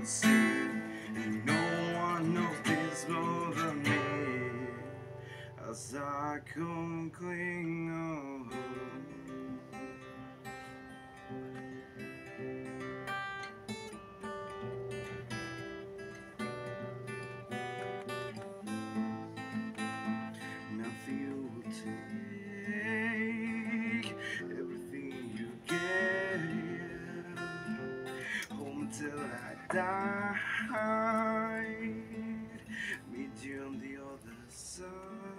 see, and no one knows this more than me, as I come cling on. Nothing you will take, everything you get, home till I die, meet you on the other side.